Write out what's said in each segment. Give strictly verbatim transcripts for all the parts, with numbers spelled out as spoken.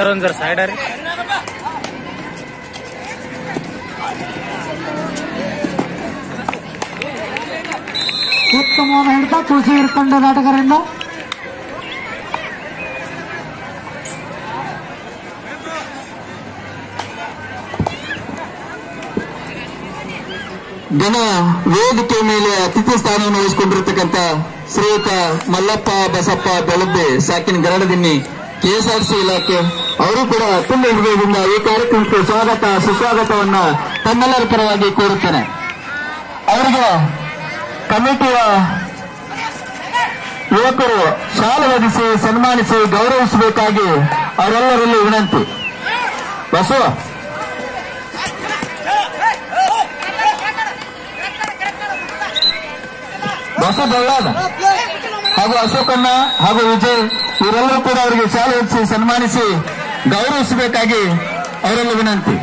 Sir ಒಂದು ಜರ side ಆರಿ ಉತ್ತಮವಾದ ಹಿಡಿತ ತುಳಸಿಗಿರಿ ತಂಡದ ಆಟಗಾರರಿಂದ ದಿನ ವೇದಿಕೆ ಮೇಲೆ ಅತಿಥಿ ಸ್ಥಾನವನ್ನು ವಹಿಸಿಕೊಂಡಿರತಕ್ಕಂಥ ಶ್ರೀಯುತ ಮಲ್ಲಪ್ಪ ಬಸಪ್ಪ ಬೆಳಬ್ಬೆ ಸಾಕಿನ ಗರಡದಿನ್ನಿ ಕೆಎಸ್ಆರ್ಸಿ ಇಲಾಖೆ ಅವರು ಕೂಡ ತುಂಬ ಹೃದಯದಿಂದ ಈ ಕಾರ್ಯಕ್ರಮಕ್ಕೆ ಸ್ವಾಗತ ಸುಸ್ವಾಗತವನ್ನ ತಮ್ಮೆಲ್ಲರ ಪರವಾಗಿ ಕೋರುತ್ತೇನೆ. ಅವರಿಗೆ ಕಮಿಟಿಯ ಯುವಕರು ಶಾಲು ಹೊದಿಸಿ ಸನ್ಮಾನಿಸಿ ಗೌರವಿಸಬೇಕಾಗಿ ಅವರೆಲ್ಲರಲ್ಲಿ ವಿನಂತಿ. ಬಸವ ಬಸ ಬಳ್ಳಾದ ಹಾಗೂ ಅಶೋಕಣ್ಣ ಹಾಗೂ ವಿಜಯ್ ಇವರೆಲ್ಲರೂ ಕೂಡ ಅವರಿಗೆ ಶಾಲೆ ಹೊದಿಸಿ ಸನ್ಮಾನಿಸಿ ಗೌರವಿಸಬೇಕಾಗಿ ಅವರೆಲ್ಲ ವಿನಂತಿ.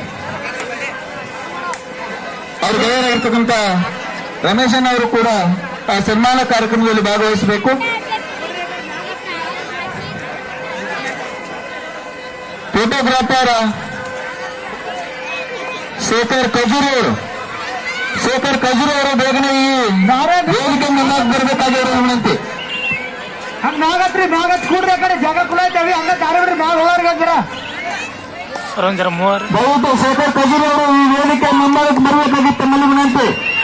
ಅವ್ರ ಗೆಳೆಯರಾಗಿರ್ತಕ್ಕಂಥ ರಮೇಶಣ್ಣ ಅವರು ಕೂಡ ಆ ಸನ್ಮಾನ ಕಾರ್ಯಕ್ರಮದಲ್ಲಿ ಭಾಗವಹಿಸಬೇಕು. ಫೋಟೋಗ್ರಾಫರ್ ಶೇಖರ್ ಖಜೂರಿ ಅವರು ಶೇಖರ್ ಖಜೂರಿ ಅವರು ಬೇಗನೆ ಈ ವೇದಿಕೆ ಮುಂದೆ ಬರಬೇಕಾಗಿರೋ ವಿನಂತಿ. ಹಂಗ ನಾಗತ್ರಿ ನಾಗತ್ ಕೂಡ್ರಿ ಆ ಕಡೆ ಜಾಗ ಕುಲಾಯ್ತೇವಿ ಹಂಗ ದಾರವ್ರಿ ಮ್ಯಾಗ ಹೋಗೋರ್ಗಂದ್ರ ಸರ್ ಒಂದು ಜರ ಮೂವರು ದಯವಿಟ್ಟು ಶೇಖರ್ ಖಜೂರಿ ಅವರು ಈ ವೇದಿಕೆ ಮುಂಭಾಗಕ್ಕೆ ಬರಬೇಕಾಗಿತ್ತು ತಮ್ಮಲ್ಲಿ ವಿನಂತಿ.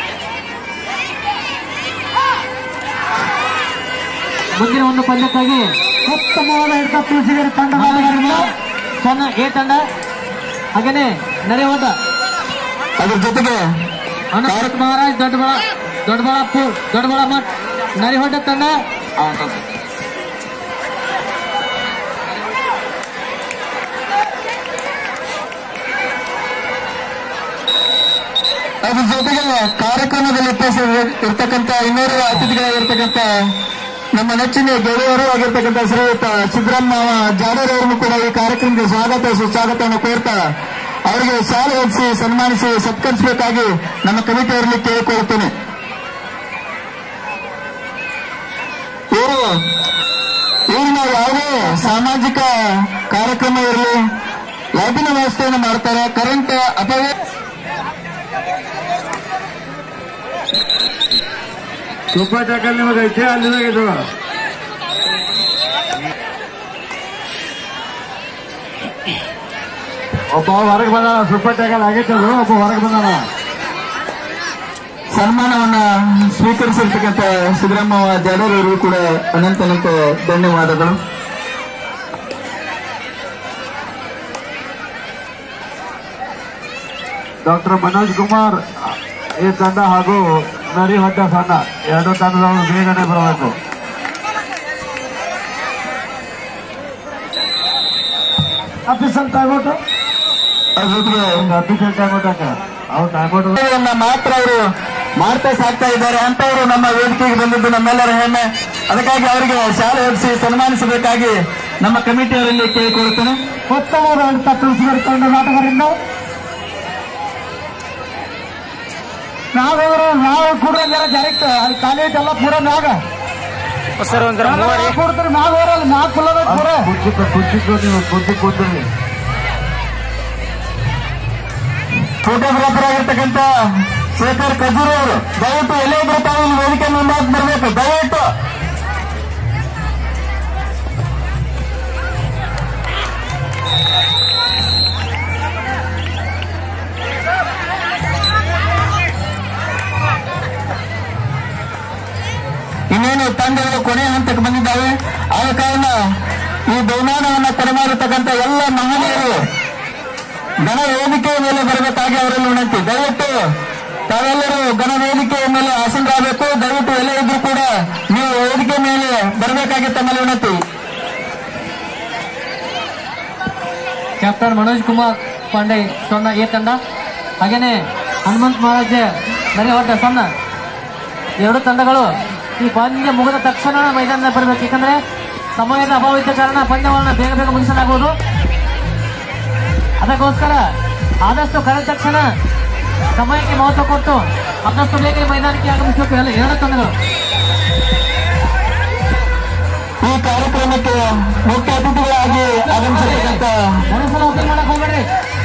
ಮುಂದಿನ ಒಂದು ಪಂದ್ಯಕ್ಕಾಗಿ ಉತ್ತಮವಾದ ಹಿಡಿತ ತುಳಸಿಗಿರಿ ತಂಡದ ಆಟಗಾರರಿಂದ ಸಣ್ಣ ಎ ತಂಡ ಹಾಗೇನೆ ನರೇವಾದ ಅದ್ರ ಜೊತೆಗೆ ಅನಂತ ಮಹಾರಾಜ್ ದೊಡ್ಡಬಳ ದೊಡ್ಡಬಳ್ಳಾಪುರ ದೊಡ್ಡಬಳ ಮಠ ನರಿಹೊಡ್ಡ ತಂಡ ಅದ್ರ ಜೊತೆಗೆ ಕಾರ್ಯಕ್ರಮದಲ್ಲಿ ಇರ್ತಕ್ಕಂಥ ಇನ್ನೂರು ಅತಿಥಿಗಳಾಗಿರ್ತಕ್ಕಂಥ ನಮ್ಮ ನೆಚ್ಚಿನ ಗೆಳೆಯರು ಆಗಿರ್ತಕ್ಕಂಥ ಶ್ರೀಯುತ ಸಿದ್ದರಾಮ ಜಾಡರವರನ್ನು ಕೂಡ ಈ ಕಾರ್ಯಕ್ರಮಕ್ಕೆ ಸ್ವಾಗತ ಸುಸ್ವಾಗತವನ್ನು ಕೋರ್ತಾ ಅವರಿಗೆ ಶಾಲೆ ಹೊದಿಸಿ ಸನ್ಮಾನಿಸಿ ಸತ್ಕರಿಸಬೇಕಾಗಿ ನಮ್ಮ ಕಮಿಟಿಯವರಲ್ಲಿ ಕೇಳಿಕೊಳ್ಳುತ್ತೇನೆ. ಇವರು ಊರಿನ ಯಾವುದೇ ಸಾಮಾಜಿಕ ಕಾರ್ಯಕ್ರಮ ಇರಲಿ ಲೈಟಿನ ವ್ಯವಸ್ಥೆಯನ್ನು ಮಾಡ್ತಾರೆ. ಕರೆಂಟ್ ಅಪವ್ಯ ಸೂಪರ್ ಟ್ಯಾಕಲ್ ನಿಮಗೆ ಐತೆ ಅಲ್ಲಿದು ಒಬ್ಬ ಹೊರಗೆ ಬಂದ ಸೂಪರ್ ಟ್ಯಾಕಲ್ ಆಗೈತೆ ಅದು ಒಬ್ಬ ಹೊರಗೆ ಬಂದಾನ. ಸನ್ಮಾನವನ್ನ ಸ್ವೀಕರಿಸಿರ್ತಕ್ಕಂಥ ಸಿದ್ದರಾಮ ಜಾಡರವರು ಕೂಡ ಅನಂತ ಅನಂತ ಧನ್ಯವಾದಗಳು. ಡಾಕ್ಟರ್ ಮನೋಜ್ ಕುಮಾರ್ ಈ ತಂಡ ಹಾಗೂ ನರಿಹೊಡ್ಡ ತಂಡ ಎರಡು ತಂಡದವರು ಬೇಗನೆ ಬರಬೇಕು. ಅಫೀಸಲ್ ಟೈಮೌಟ್ ಅದ್ರ ಜೊತೆಗೆ ಅಫಿಷಿಯಲ್ ಟೈಮೌಟ್ ಹಾಕ ಅವ್ರು ಟೈಮೌಟ್ ಮಾತ್ರ ಅವರು ಮಾಡ್ತಾ ಸಾಕ್ತಾ ಇದ್ದಾರೆ ಅಂತವರು ನಮ್ಮ ವೇದಿಕೆಗೆ ಬಂದಿದ್ದು ನಮ್ಮೆಲ್ಲರ ಹೆಮ್ಮೆ. ಅದಕ್ಕಾಗಿ ಅವರಿಗೆ ಶಾಲೆ ಹೊದಿಸಿ ಸನ್ಮಾನಿಸಬೇಕಾಗಿ ನಮ್ಮ ಕಮಿಟಿಯವರಲ್ಲಿ ಕೇಳಿಕೊಳ್ಳುತ್ತೇನೆ. ಉತ್ತಮವಾದ ಹಿಡಿತ ತುಳಸಿಗಿರಿ ತಂಡದ ಆಟಗಾರರಿಂದ ನಾವವರು ನಾವು ಕೂಡ ಡೈರೆಕ್ಟ್ ಅಲ್ಲಿ ಖಾಲಿ ಐತೆಲ್ಲ ಪೂರ ಮ್ಯಾಗ ಸರ್ ಒಂದು ಜರ ಮೂವರು ಕೊಡ್ತಾರೆ ಮ್ಯಾಗ ಹೋರಲ್ಲ ಮ್ಯಾಗ ಕುಲ್ಲದ ಪೂರ ಕುರ್ಚಿ ಕುರ್ಚಿದ್ದು ನೀವು ಕುರ್ಚಿ ಕೂತ್ರಿ. ಫೋಟೋಗ್ರಾಫರ್ ಆಗಿರ್ತಕ್ಕಂಥ ಶೇಖರ್ ಖಜೂರಿ ಅವರು ದಯವಿಟ್ಟು ಎಲ್ಲೇ ಇದ್ರೆ ತಾವು ಇಲ್ಲಿ ವೇದಿಕೆ ಮುಂದಾಗಿ ಬರಬೇಕು. ದಯವಿಟ್ಟು ಇನ್ನೇನು ತಂಡಗಳು ಕೊನೆಯ ಹಂತಕ್ಕೆ ಬಂದಿದ್ದಾವೆ. ಆದ ಕಾರಣ ಈ ಬಹುಮಾನವನ್ನು ಕೊಡಮಾಡಿರ್ತಕ್ಕಂಥ ಎಲ್ಲ ಮಹನೀಯರು ಗಣ ವೇದಿಕೆಯ ಮೇಲೆ ಬರಬೇಕಾಗಿ ಅವರಲ್ಲಿ ವಿನಂತಿ. ದಯವಿಟ್ಟು ತಾವೆಲ್ಲರೂ ಗಣ ವೇದಿಕೆಯ ಮೇಲೆ ಆಸೀನರಾಗಬೇಕು. ದಯವಿಟ್ಟು ಎಲ್ಲೇ ಇದ್ರೂ ಕೂಡ ನೀವು ವೇದಿಕೆ ಮೇಲೆ ಬರಬೇಕಾಗಿ ತಮ್ಮಲ್ಲಿ ವಿನಂತಿ. ಕ್ಯಾಪ್ಟನ್ ಮನೋಜ್ ಕುಮಾರ್ ಪಾಂಡೆ ಸೊನ್ನ ಎ ತಂಡ ಹಾಗೇನೆ ಹನುಮಂತ್ ಮಹಾರಾಜ್ ನರಿಹೊಡ್ಡ ಸಣ್ಣ ಎರಡು ತಂಡಗಳು ಈ ಪಂದ್ಯ ಮುಗಿದ ತಕ್ಷಣ ಮೈದಾನದ ಬರಬೇಕು. ಯಾಕಂದ್ರೆ ಸಮಯದ ಅಭಾವ ಇದ್ದ ಕಾರಣ ಪಂದ್ಯವನ್ನು ಬೇಗ ಬೇಗ ಮುಗಿಸಲಾಗುವುದು. ಅದಕ್ಕೋಸ್ಕರ ಆದಷ್ಟು ಕಳೆದ ತಕ್ಷಣ ಸಮಯಕ್ಕೆ ಮಹತ್ವ ಕೊಟ್ಟು ಆದಷ್ಟು ಬೇಗ ಮೈದಾನಕ್ಕೆ ಆಗಮಿಸಬೇಕು ಎಲ್ಲ ಎರಡು ತಂಡಗಳು. ಈ ಕಾರ್ಯಕ್ರಮ ಕಾರ್ಯಕ್ರಮಕ್ಕೆ ಮುಖ್ಯ ಅತಿಥಿಗಳಾಗಿ ಆಗಮಿಸಿರ್ತಕ್ಕಂಥ ಮಾಡಕ್ ಹೋಗ್ಬೇಡ್ರಿ.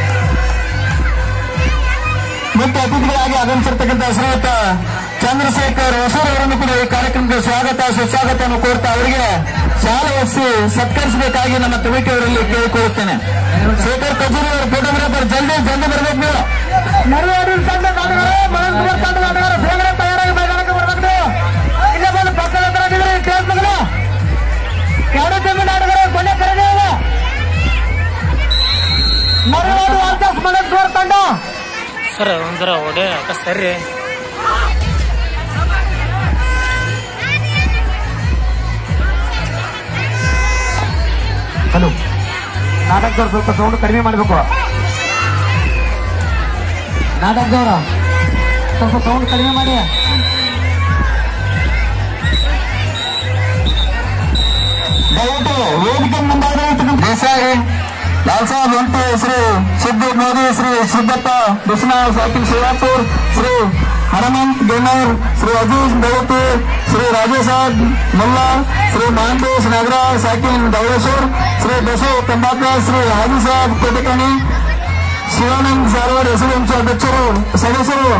ಮುಖ್ಯ ಅತಿಥಿಗಳಾಗಿ ಆಗಮಿಸಿರ್ತಕ್ಕಂಥ ಶ್ರೀಯುತ ಚಂದ್ರಶೇಖರ್ ಹೊಸೂರ್ ಅವರನ್ನು ಕೂಡ ಈ ಕಾರ್ಯಕ್ರಮಕ್ಕೆ ಸ್ವಾಗತ ಸುಸ್ವಾಗತವನ್ನು ಕೋರ್ತಾ ಅವರಿಗೆ ಶಾಲೆ ಒಸಿ ಸತ್ಕರಿಸಬೇಕಾಗಿ ನಮ್ಮ ಕಮಿಟಿ ಅವರಲ್ಲಿ ಕೇಳಿಕೊಳ್ಳುತ್ತೇನೆ. ಶೇಖರ್ ಕಜೂರಿ ಅವರು ಫೋಟೋಗ್ರಾಫರ್ ಜಲ್ದಿ ಜಲ್ದಿ ಬರಬೇಕು. ನೀವು ನಡುವಾಡಿ ತಂಡ ನಾಟಗಾರ ಮನಸ್ಸು ತಂಡ ನಾಟಗಾರ ಬೇಗನೆ ತಯಾರಾಗಿ ಮೈದಾನಕ್ಕೆ ಬರಬೇಕು. ಇಲ್ಲ ಬಂದು ಪಕ್ಕದ ಹತ್ರ ನಿಲ್ಲಿ ಸ್ಟೇಜ್ ಮಗನ ಎರಡು ತಿಂಗಳು ನಾಟಗಾರ ಕೊನೆ ಕರೆದೇ ಇಲ್ಲ. ನಡುವಾಡಿ ವಾಲ್ಕರ್ಸ್ ಮನಸ್ಸು ತಂಡ ಸರ್ ಒಂಥರ ಒಡೆ ಅಕ್ಕ ಸರಿ ಹಲೋ ನಾಟಕದವ್ರು ಸ್ವಲ್ಪ ಸೌಂಡ್ ಕಡಿಮೆ ಮಾಡಬೇಕು. ನಾಟಕದವ್ರ ಸ್ವಲ್ಪ ಸೌಂಡ್ ಕಡಿಮೆ ಮಾಡಿ. ದಯವಿಟ್ಟು ವೇದಿಕೆ ಮುಂದಾಗಿರತಕ್ಕಂಥ ದೇಸಾಯಿ ಲಾಲ್ ಸಾಹೇಬ್ ಅಂಟು ಶ್ರೀ ಸಿದ್ದು ಮೋದಿ ಶ್ರೀ ಸಿದ್ದಪ್ಪ ಬಿಸ್ನಾಳ್ ಸಾಕಿನ್ ಶಿವಾಪುರ್ ಶ್ರೀ ಹನುಮಂತ್ ಗೆನ್ನರ್ ಶ್ರೀ ಅಜೀಜ್ ದೌತಿ ಶ್ರೀ ರಾಜೇಶಾದ್ ಮುಲ್ಲಾ ಶ್ರೀ ಮಹಂತೇಶ್ ನಾಗರಾಜ್ ಸಾಕಿನ್ ದೌಳೇಶ್ವರ್ ಶ್ರೀ ಬಸವ ತಂಬಾಕರ್ ಶ್ರೀ ಹಾಜಿ ಸಾಹೇಬ್ ಕೋಟೆಕಣಿ ಶಿವಾನಂದ್ ಸಾರ್ವರ್ ಎಸ್ಎಂಸಿ ಅಧ್ಯಕ್ಷರು ಸದಸ್ಯರು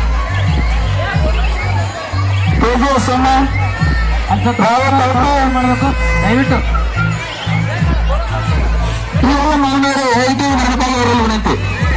ತೇಜಸ್ ಸೋಮ ಮಾಡಬೇಕು ದಯವಿಟ್ಟು. ಈ ಎಲ್ಲ ಮಾನವರು ಹೇಳಿಕೆ ಮಾಡಬೇಕಾಗಿ ಅವರಲ್ಲಿ ವಿನಂತಿ.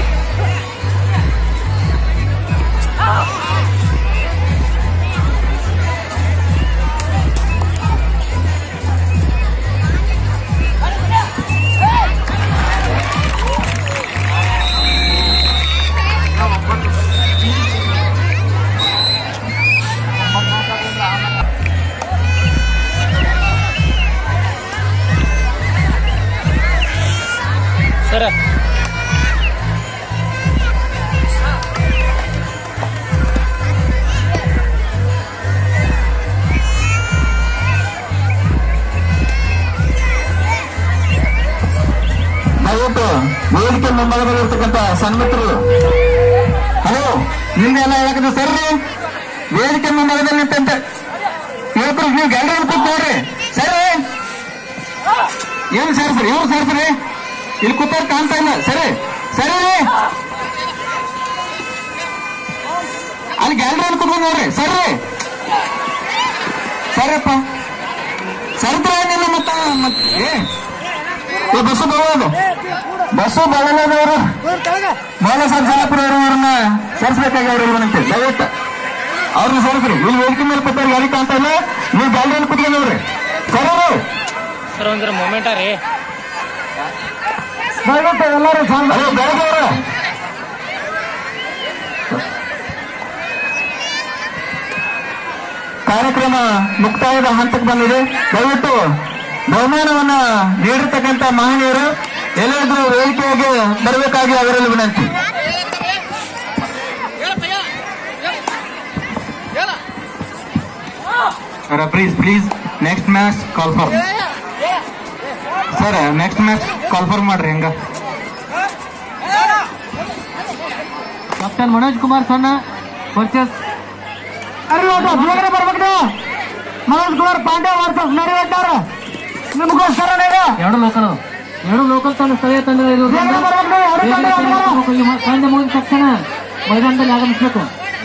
ಸರ್ ದಯವಿಟ್ಟು ವೇದಿಕೆ ಮುಂಭಾಗದಲ್ಲಿರ್ತಕ್ಕಂಥ ಸನ್ಮಿತ್ರರು ಹಲೋ ನಿಮ್ಗೆಲ್ಲ ಹೇಳಕಂತ ಸರ್ರಿ ವೇದಿಕೆ ಮುಂಭಾಗದಲ್ಲಿ ನಿಂತಂತ ಯುವಕರು ನೀವು ಗ್ಯಾಲರಿ ಕೂತ್ ನೋಡ್ರಿ ಸರಿ ಏನು ಸೇರ್ಸ್ರಿ ಇವ್ರು ಸೇರ್ಸ್ರಿ ಇಲ್ಲಿ ಕೂತವ್ರು ಕಾಣ್ತಾ ಇಲ್ಲ ಸರಿ ಸರಿ ಅಲ್ಲಿ ಗ್ಯಾಲರಿ ಕೂತ್ಕೊಂಡು ನೋಡ್ರಿ ಸರಿ ಸರಿಯಪ್ಪ ಸರ್ದ್ರ ಏನಿಲ್ಲ ಮತ್ತ ಏ ಬಸ್ಸು ಬರೋದು ಬಸ್ಸು ಬಳ್ಳದವರು ಬಾಲಸಾಹೇಬ್ ಜಲಪುರ ಅವರನ್ನ ಸೇರಿಸಬೇಕಾಗಿ ಅವ್ರು ವಿನಂತಿ ದಯವಿಟ್ಟು ಅವ್ರನ್ನ ಸೇರಿಸ್ರಿ ಇಲ್ಲಿ ವೇದಿಕೆ ಮೇಲೆ ಕೂತವ್ರಿಗೆ ಯಾರಿಗೆ ಕಾಣ್ತಾ ಇಲ್ಲ ನೀವು ಗ್ಯಾಲರಿಯಲ್ಲಿ ಕೂತ್ಕೊಂಡವ್ರಿ ಸರಿ ಸರ್ ಒಂಥರ ಮೊಮೆಂಟ ರೀ ದಯವಿಟ್ಟು ಎಲ್ಲರೂ ಹಲೋ ಬೆಳಗ್ಗೆ ಕಾರ್ಯಕ್ರಮ ಮುಕ್ತಾಯದ ಹಂತಕ್ಕೆ ಬಂದಿದೆ. ದಯವಿಟ್ಟು ಬಹುಮಾನವನ್ನ ನೀಡಿರ್ತಕ್ಕಂಥ ಮಹನೀಯರು ಎಲ್ಲಾದ್ರೂ ವೇದಿಕೆಗೆ ಬರಬೇಕಾಗಿ ಅವರಲ್ಲಿ ವಿನಂತಿ. Please please next match call for sir next match call for ಮಾಡ್ರಿ ಹಂಗ. ಕ್ಯಾಪ್ಟನ್ ಮನೋಜ್ ಕುಮಾರ್ ಸಣ್ಣ ವರ್ಸಸ್ ಬೇಗನೆ ಬರ್ಬೇಕು. ಮನೋಜ್ ಕುಮಾರ್ ಪಾಂಡೆ ವರ್ಸಸ್ ನರಿವಟ್ಟಾರ ನಿಮಗೋಸ್ಕರ ಎರಡು ಲೋಕಲ್ ಎರಡು ಲೋಕಲ್ ತಂಡ ಸ್ಥಳೀಯ ತಂಡ ಪಂದ್ಯ ಮುಗಿದ ತಕ್ಷಣ ಮೈದಾನದಲ್ಲಿ ಆಗಮಿಸಬೇಕು.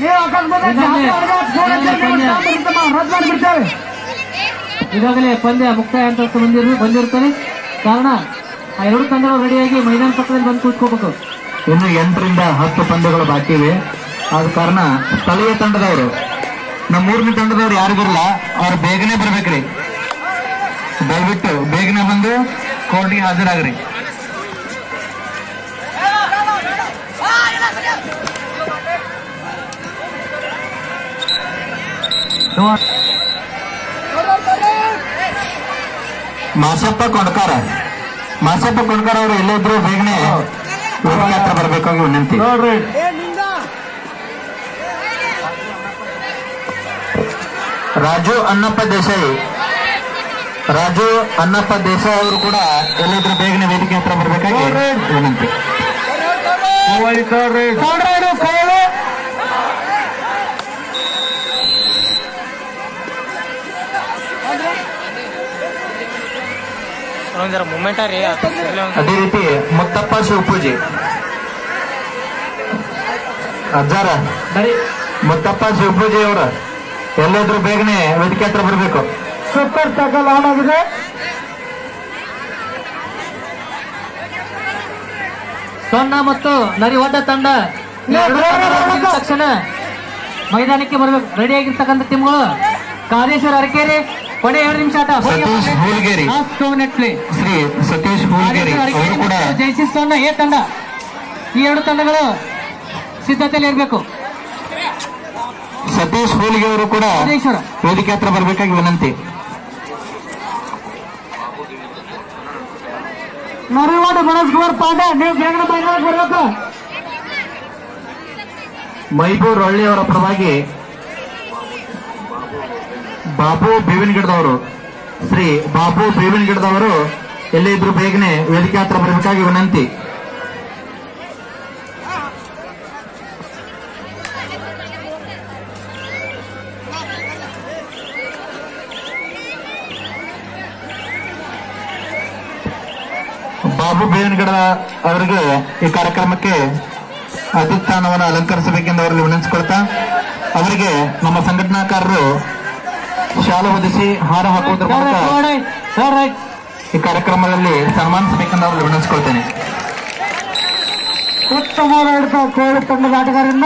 ಈಗಾಗಲೇ ಪಂದ್ಯ ಮುಕ್ತಾಯ ಅಂತ ಬಂದಿರು ಬಂದಿರುತ್ತದೆ ಕಾರಣ ಆ ಎರಡು ತಂಡಗಳು ರೆಡಿಯಾಗಿ ಮೈದಾನ ಪಕ್ಕದಲ್ಲಿ ಬಂದು ಕೂತ್ಕೋಬೇಕು. ಇನ್ನು ಎಂಟರಿಂದ ಹತ್ತು ಪಂದ್ಯಗಳು ಬಾಕಿ ಇವೆ. ಆದ ಕಾರಣ ಸ್ಥಳೀಯ ತಂಡದವರು ನಮ್ಮ ಮೂರನೇ ತಂಡದವ್ರು ಯಾರಿಗಿರಲ್ಲ ಅವ್ರು ಬೇಗನೆ ಬರ್ಬೇಕ್ರಿ. ದಯವಿಟ್ಟು ಬೇಗನೆ ಬಂದು ಕೋರ್ಟ್ಗೆ ಹಾಜರಾಗ್ರಿ. ಮಾಸಪ್ಪ ಕೊಂಡ್ಕಾರ ಮಾಸಪ್ಪ ಕೊಂಡ್ಕಾರ ಅವರು ಎಲ್ಲಿದ್ರು ಬೇಗನೆ ವೇದಿಕೆ ಹತ್ರ ಬರ್ಬೇಕಾಗಿ ವಿನಂತಿ. ರಾಜು ಅನ್ನಪ್ಪ ದೇಸಾಯಿ ರಾಜು ಅನ್ನಪ್ಪ ದೇಸಾಯಿ ಅವರು ಕೂಡ ಎಲ್ಲಿದ್ರು ಬೇಗನೆ ವೇದಿಕೆ ಹತ್ರ ಬರ್ಬೇಕಾಗಿ ವಿನಂತಿ. ಸರ್ ಒಂದ್ ಜರ ಮೂಮೆಂಟ್ ರೀ ಅದೇ ರೀತಿ ಮುತ್ತಪ್ಪ ಶಿವಪೂಜೆ ಅಜ್ಜಾರ ಮುತ್ತಪ್ಪ ಶಿವಪೂಜೆ ಅವರ ಎಲ್ಲಾದ್ರೂ ಬೇಗನೆ ವೇದಿಕೆ ಹತ್ರ ಬರಬೇಕು. ಸೂಪರ್ ಟಕಲ್ ಆನ್ ಆಗಿದೆ. ಸೊನ್ನ ಮತ್ತು ನರಿಹೊಡ್ಡ ತಂಡ ತಕ್ಷಣ ಮೈದಾನಕ್ಕೆ ಬರಬೇಕು. ರೆಡಿ ಆಗಿರ್ತಕ್ಕಂಥ ಟೀಮ್ಗಳು ಕಾಲೇಶ್ವರ ಅರಕೇರಿ ಕೊನೆ ಎರಡು ನಿಮಿಷ ಆಟ. ಸತೀಶ್ ಹೂಲ್ಗೇರಿ ಶ್ರೀ ಸತೀಶ್ ಹೂಲ್ಗೇರಿ ಅವರು ಕೂಡ ಜೈಸಿ ಸೊನ್ನ ಎ ತಂಡ. ಈ ಎರಡು ತಂಡಗಳು ಸಿದ್ಧತೆಯಲ್ಲಿ ಇರಬೇಕು. ಸತೀಶ್ ಹೂಲ್ಗೆ ಅವರು ಕೂಡ ವೇದಿಕೆ ಹತ್ರ ಬರಬೇಕಾಗಿ ವಿನಂತಿ. ನರಿಹೊಡ್ಡ ಮನೋಜ್ ಕುಮಾರ್ ಪಾಂಡೆ ನೀವು ಬೇಗನೆ ಮೈದಾನಕ್ಕೆ ಬರಬೇಕು. ಮೈಬೂರ್ ಹಳ್ಳಿಯವರ ಪರವಾಗಿ ಬಾಬು ಬೇವಿನ ಗಿಡದವರು ಶ್ರೀ ಬಾಬು ಬೇವಿನ ಗಿಡದವರು ಎಲ್ಲೇ ಇದ್ರು ಬೇಗನೆ ವೇದಿಕೆ ಹತ್ರ ಬರಬೇಕಾಗಿ ವಿನಂತಿ. ಬಾಬು ಬೇವಿನ ಗಿಡ ಅವರಿಗೆ ಈ ಕಾರ್ಯಕ್ರಮಕ್ಕೆ ಅಧಿಷ್ಠಾನವನ್ನು ಅಲಂಕರಿಸಬೇಕೆಂದು ಅವರಲ್ಲಿ ವಿನಂತಿಸಿಕೊಳ್ತಾ ಅವರಿಗೆ ನಮ್ಮ ಸಂಘಟನಾಕಾರರು ಶಾಲೆ ಹೊದಿಸಿ ಹಾರ ಹಾಕುವುದರ ಮೂಲಕ ಈ ಕಾರ್ಯಕ್ರಮದಲ್ಲಿ ಸನ್ಮಾನಿಸಬೇಕೆಂದು ಅವರಲ್ಲಿ ವಿನಂತಿಸಿಕೊಳ್ತೇನೆ. ಉತ್ತಮ ಕೋಳಿ ತಂಡದ ಆಟಗಾರರಿಂದ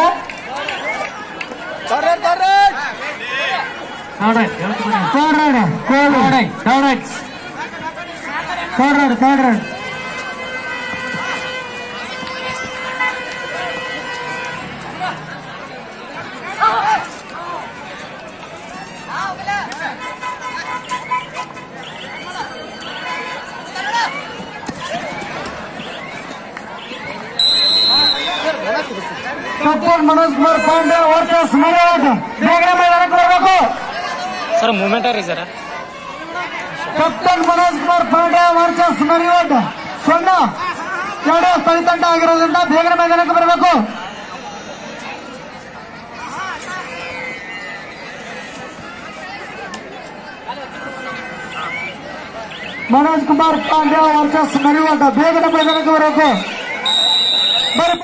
ಮನೋಜ್ ಕುಮಾರ್ ಪಾಂಡೆ ವರ್ಸಸ್ ನರಿಹೊಡ್ಡ ಬೇಗನೆ ಮೈದಾನಕ್ಕೆ ಬರಬೇಕು. ಸರ್ ಮೂಮೆಂಟ್ ರೀ sir. Captain Manoj Kumar Pande versus Narihodda ಸೊನ್ನ ಎರಡೇ ಸ್ಥಳೀಯ ತಂಡ ಆಗಿರೋದ್ರಿಂದ ಬೇಗನೆ ಮೈದಾನಕ್ಕೆ ಬರಬೇಕು. ಮನೋಜ್ ಕುಮಾರ್ ಪಾಂಡೆ ವರ್ಸಸ್ ನರಿಹೊಡ್ಡ ಬೇಗನೆ ಮೈದಾನಕ್ಕೆ ಬರಬೇಕು.